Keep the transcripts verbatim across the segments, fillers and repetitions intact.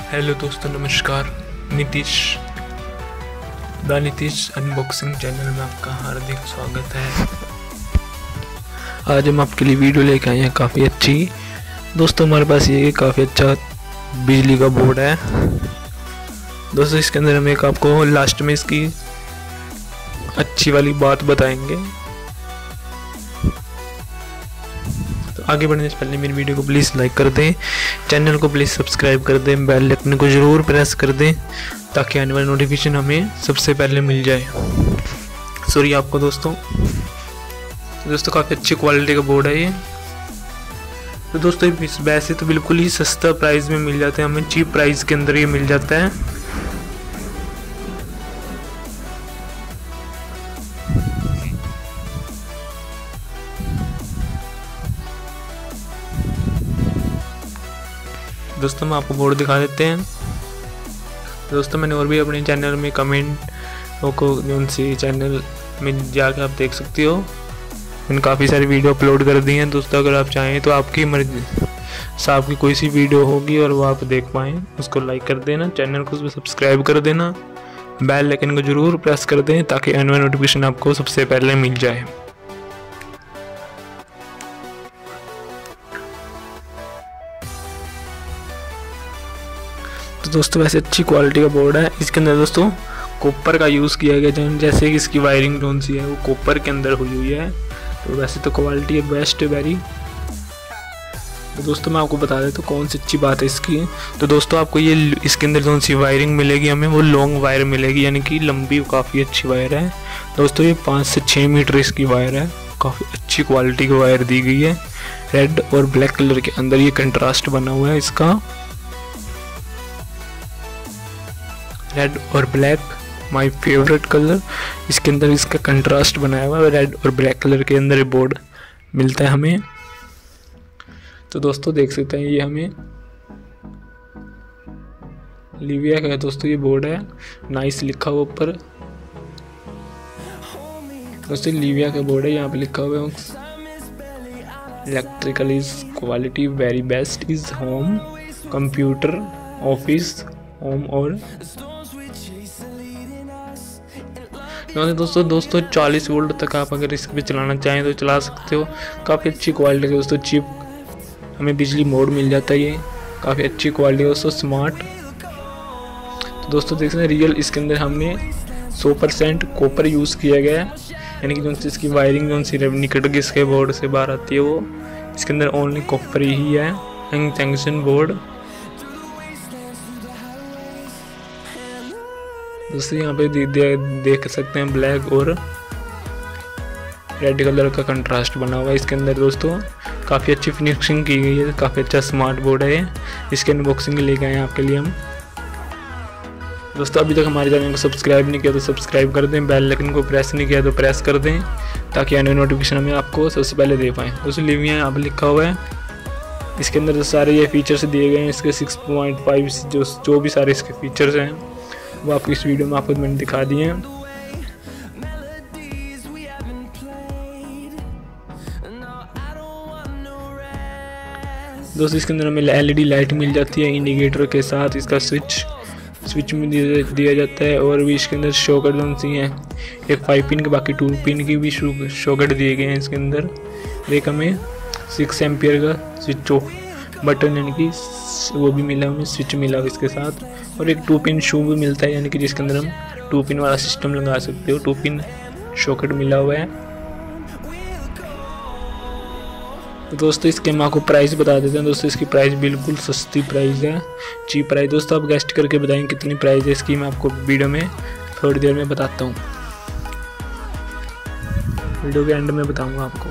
Hello दोस्तों, नमस्कार। Nitish the Nitish unboxing channel में आपका हार्दिक स्वागत है। आज हम आपके लिए वीडियो लेके आए हैं काफ़ी अच्छी। दोस्तों हमारे पास ये काफ़ी अच्छा बिजली का बोर्ड है। दोस्तों इसके अंदर हम एक आपको लास्ट में इसकी अच्छी वाली बात बताएंगे। आगे बढ़ने से पहले मेरी वीडियो को प्लीज़ लाइक कर दें, चैनल को प्लीज़ सब्सक्राइब कर दें, बेल आइकन को ज़रूर प्रेस कर दें ताकि आने वाली नोटिफिकेशन हमें सबसे पहले मिल जाए। सॉरी आपको दोस्तों दोस्तों काफ़ी अच्छी क्वालिटी का बोर्ड है ये। तो दोस्तों वैसे तो बिल्कुल ही सस्ता प्राइस में मिल जाते हैं, हमें चीप प्राइस के अंदर ये मिल जाता है। दोस्तों हम आपको बोर्ड दिखा देते हैं। दोस्तों मैंने और भी अपने चैनल में कमेंट को उनसे चैनल में जाकर आप देख सकते हो, मैंने काफ़ी सारी वीडियो अपलोड कर दी हैं। दोस्तों अगर आप चाहें तो आपकी मर्जी से आपकी कोई सी वीडियो होगी और वो आप देख पाएँ, उसको लाइक कर देना, चैनल को सब्सक्राइब कर देना, बेल आइकन को ज़रूर प्रेस कर दें ताकि आने वाली नोटिफिकेशन आपको सबसे पहले मिल जाए। तो दोस्तों वैसे अच्छी क्वालिटी का बोर्ड है। इसके अंदर दोस्तों कॉपर का यूज़ किया गया, जैसे कि इसकी वायरिंग जोन सी है वो कॉपर के अंदर हुई हुई है। तो वैसे तो क्वालिटी है बेस्ट वेरी। तो दोस्तों मैं आपको बता देता हूँ कौन सी अच्छी बात है इसकी। तो दोस्तों आपको ये इसके अंदर जोन सी वायरिंग मिलेगी, हमें वो लॉन्ग वायर मिलेगी, यानी कि लंबी काफ़ी अच्छी वायर है। दोस्तों ये पाँच से छः मीटर इसकी वायर है, काफ़ी अच्छी क्वालिटी की वायर दी गई है। रेड और ब्लैक कलर के अंदर ये कंट्रास्ट बना हुआ है इसका, रेड और ब्लैक माय फेवरेट कलर। इसके अंदर इसका कंट्रास्ट बनाया हुआ है, रेड और ब्लैक कलर के अंदर ये बोर्ड मिलता है हमें। तो दोस्तों देख सकते हैं ये हमें लिविया का है दोस्तों ये बोर्ड है, नाइस लिखा हुआ ऊपर। दोस्तों लिविया का बोर्ड है, यहाँ पे लिखा हुआ है electrical is quality very best is home computer office home. और दोस्तों दोस्तों चालीस वोल्ट तक आप अगर इस पे चलाना चाहें तो चला सकते हो। काफ़ी अच्छी क्वालिटी का दोस्तों चिप हमें बिजली मोड मिल जाता है, ये काफ़ी अच्छी क्वालिटी है दोस्तों, स्मार्ट। तो दोस्तों देख सकते हैं रियल इसके अंदर हमने सौ परसेंट कॉपर यूज़ किया गया है, यानी कि जो इसकी वायरिंग जो सी निकट के इसके बोर्ड से बाहर आती है वो इसके अंदर ओनली कॉपर ही है। जंक्शन बोर्ड दोस्तों यहाँ पे दे, दे, देख सकते हैं ब्लैक और रेड कलर का कंट्रास्ट बना हुआ है इसके अंदर। दोस्तों काफ़ी अच्छी फिनिशिंग की गई है, काफ़ी अच्छा स्मार्ट बोर्ड है ये। इसके अनबॉक्सिंग लेके आए हैं आपके लिए हम। दोस्तों अभी तक हमारे चैनल को सब्सक्राइब नहीं किया तो सब्सक्राइब कर दें, बेल आइकन को प्रेस नहीं किया तो प्रेस कर दें ताकि आने नोटिफिकेशन हमें आपको सबसे पहले दे पाएँ। दोस्तों लिविया यहाँ पर लिखा हुआ है, इसके अंदर जो सारे ये फीचर्स दिए गए हैं इसके सिक्स पॉइंट फाइव जो जो भी सारे इसके फीचर्स हैं वो आपको इस वीडियो में आपको मैंने दिखा दिए हैं। दोस्तों इसके अंदर हमें एलईडी लाइट मिल जाती है इंडिकेटर के साथ, इसका स्विच स्विच में दिया जाता है। और भी इसके अंदर शॉकेट जोन सी हैं, एक फाइव पिन के बाकी टू पिन की भी शॉकेट दिए गए हैं इसके अंदर। एक हमें सिक्स एम्पियर का स्विच ऑफ बटन यानी कि वो भी मिला, हमें स्विच मिला इसके साथ। और एक टू पिन शू भी मिलता है, यानी कि जिसके अंदर हम टू पिन वाला सिस्टम लगा सकते हो, टू पिन शॉकेट मिला हुआ है। तो दोस्तों इसके हम आपको प्राइस बता देते हैं। दोस्तों इसकी प्राइस बिल्कुल सस्ती प्राइस है, चीप प्राइस। दोस्तों आप गेस्ट करके बताएं कितनी प्राइस है इसकी, मैं आपको वीडियो में थोड़ी देर में बताता हूँ, वीडियो के एंड में बताऊँगा आपको।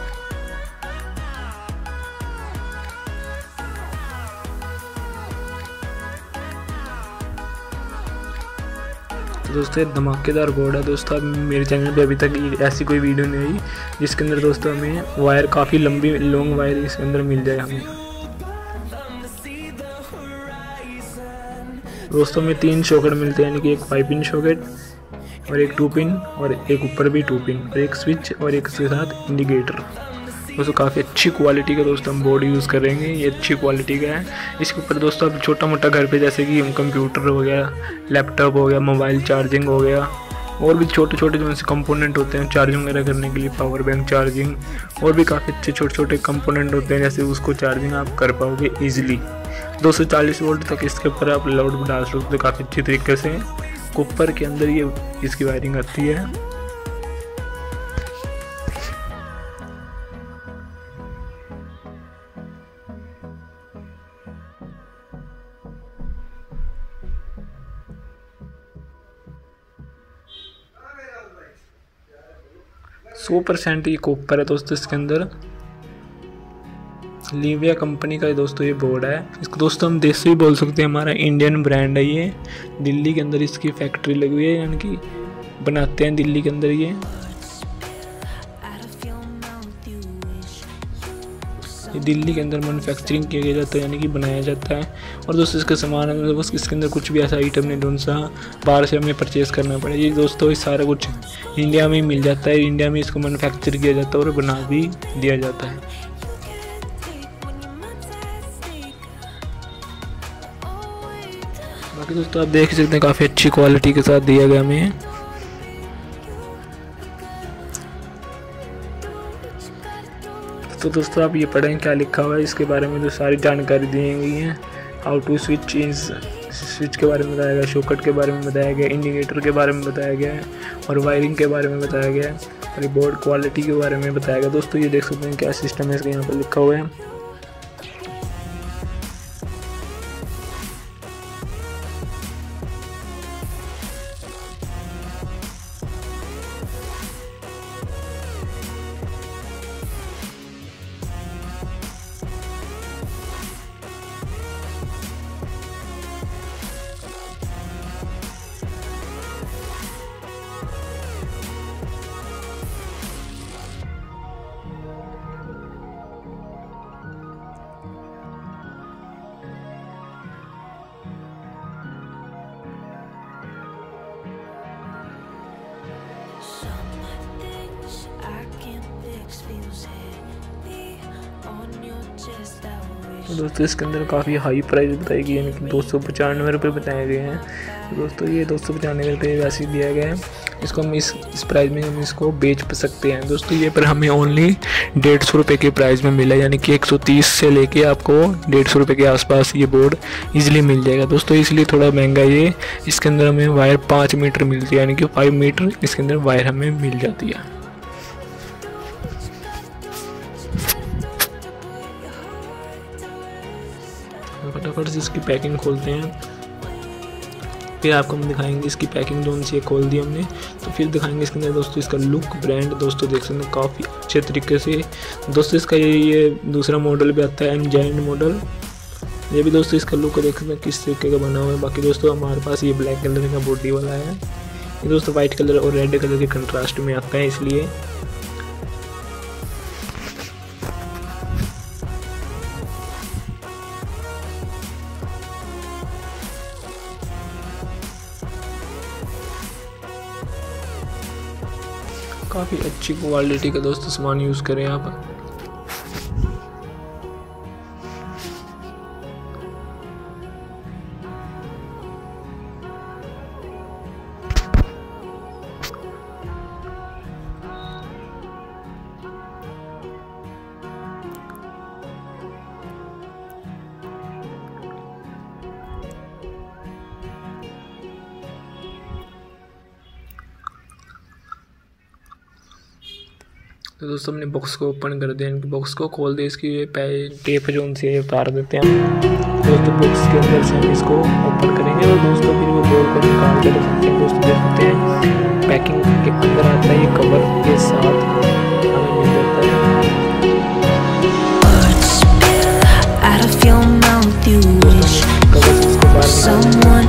दोस्तों ये धमाकेदार बोर्ड है। दोस्तों अब मेरे चैनल पे अभी तक ऐसी कोई वीडियो नहीं आई जिसके अंदर दोस्तों हमें वायर काफ़ी लंबी लॉन्ग वायर इसके अंदर मिल जाए हमें। दोस्तों में तीन शॉकेट मिलते हैं, यानी कि एक फाइव पिन शॉकेट और एक टू पिन और एक ऊपर भी टू पिन और एक स्विच और एक इसके साथ इंडिकेटर। दोस्तों काफ़ी अच्छी क्वालिटी का दोस्तों हम बोर्ड यूज़ करेंगे, ये अच्छी क्वालिटी का है। इसके ऊपर दोस्तों आप छोटा मोटा घर पे जैसे कि कंप्यूटर हो गया, लैपटॉप हो गया, मोबाइल चार्जिंग हो गया, और भी छोटे छोटे जो से कंपोनेंट होते हैं चार्जिंग वगैरह करने के लिए, पावर बैंक चार्जिंग, और भी काफ़ी अच्छे छोटे छोटे कंपोनेंट होते हैं, जैसे उसको चार्जिंग आप कर पाओगे ईजिली। दो सौ चालीस वोल्ट तक इसके ऊपर आप लोड डाल सकते हो काफ़ी अच्छी तरीके से। कुपर के अंदर ये इसकी वायरिंग आती है। सौ परसेंट ये कॉपर है दोस्तों। इसके अंदर लिविया कंपनी का दोस्तों ये बोर्ड है। इसको दोस्तों हम देसी भी बोल सकते हैं, हमारा इंडियन ब्रांड है ये। दिल्ली के अंदर इसकी फैक्ट्री लगी हुई है, यानी कि बनाते हैं दिल्ली के अंदर ये। ये दिल्ली के अंदर मैन्युफैक्चरिंग किया जाता है, यानी कि बनाया जाता है। और दोस्तों इसका सामान है, बस इसके अंदर कुछ भी ऐसा आइटम नहीं ढूंढ सा बाहर से हमें परचेज़ करना पड़े। ये दोस्तों ये सारा कुछ इंडिया में ही मिल जाता है, इंडिया में इसको मैन्युफैक्चर किया जाता है और बना भी दिया जाता है। बाकी दोस्तों आप देख सकते हैं काफ़ी अच्छी क्वालिटी के साथ दिया गया हमें। तो दोस्तों आप ये पढ़ें क्या लिखा हुआ है, इसके बारे में जो सारी जानकारी दी गई है। How to switch is switch के बारे में बताया गया, शॉकेट के बारे में बताया गया, इंडिकेटर के बारे में बताया गया है, और वायरिंग के बारे में बताया गया है, और बोर्ड क्वालिटी के बारे में बताया गया। दोस्तों ये देख सकते हैं क्या सिस्टम है, इसके यहाँ पर लिखा हुआ है। तो दोस्तों इसके अंदर काफ़ी हाई प्राइस बताई गई है, यानी कि दो सौ पचानवे रुपये बताए गए हैं। तो दोस्तों ये दो सौ पचानवे रुपये वैसे ही दिया गया है। इसको हम इस इस प्राइस में हम इसको बेच सकते हैं दोस्तों। ये पर हमें ओनली डेढ़ सौ रुपये के प्राइस में मिला, यानी कि एक सौ तीस से लेके आपको डेढ़ सौ रुपये के आसपास ये बोर्ड इजीली मिल जाएगा दोस्तों। इसलिए थोड़ा महंगा ये। इसके अंदर हमें वायर पाँच मीटर मिलती है, यानी कि फाइव मीटर इसके अंदर वायर हमें मिल जाती है। फटाफट से इसकी पैकिंग खोलते हैं, फिर आपको हम दिखाएंगे इसकी पैकिंग जोन से खोल दी हमने, तो फिर दिखाएंगे इसके अंदर दोस्तों इसका लुक ब्रांड। दोस्तों देख सकते हैं काफ़ी अच्छे तरीके से दोस्तों इसका ये ये दूसरा मॉडल भी आता है, एनजाइन मॉडल। ये भी दोस्तों इसका लुक देख सकते हैं किस तरीके का बना हुआ है। बाकी दोस्तों हमारे पास ये ब्लैक कलर का बॉडी वाला है, ये दोस्तों वाइट कलर और रेड कलर के कंट्रास्ट में आता है, इसलिए काफ़ी अच्छी क्वालिटी का दोस्तों सामान यूज़ करें आप। तो दोस्तों हमने बॉक्स को ओपन कर दिया, इनकी बॉक्स को खोल दिया, इसकी टेप जो उनसे उतार देते हैं दोस्तों। बॉक्स के अंदर से हम इसको ओपन करेंगे और दोस्तों फिर वो बोर्ड को निकाल के दिखाते हैं। दोस्तों देखते हैं पैकिंग के अंदर आता है ये कवर के साथ हमें मिल जाता है। कवर इसको बाहर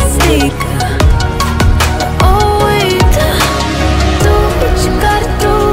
Do what you gotta do.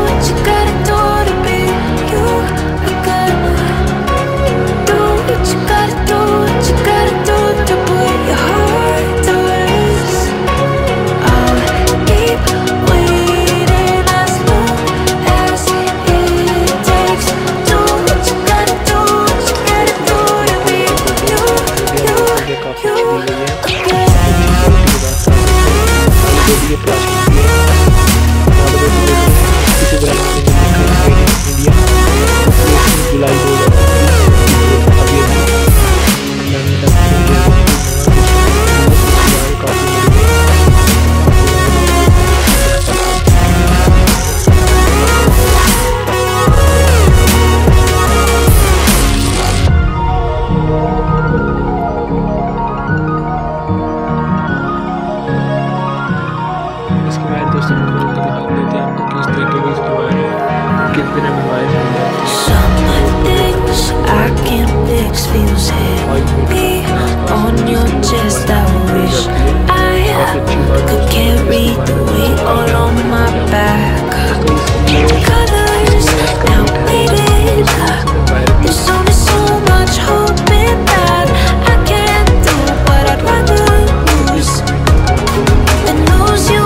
I can't fix feels heavy on your chest. I wish I could carry the weight all on my back. Colors now faded. There's only so much hope in that. I can't do what I'd rather lose than lose you.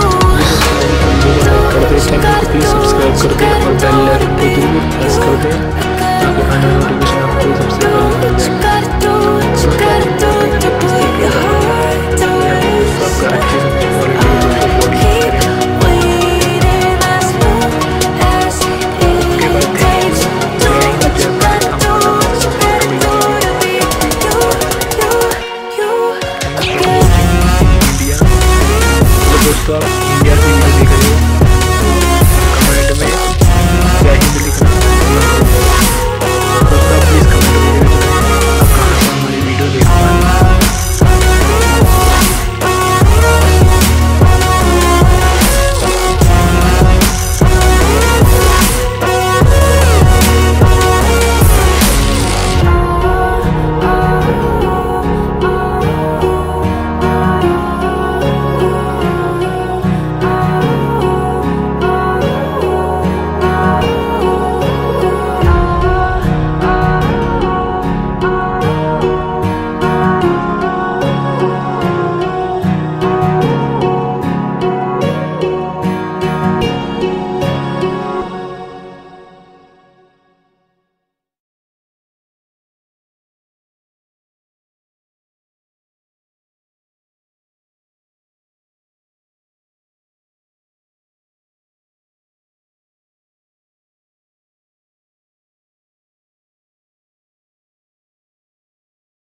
Please subscribe कर दे और bell icon को जरूर press कर दे ताकि आने वाली notification आपको सबसे पहले मिल जाए।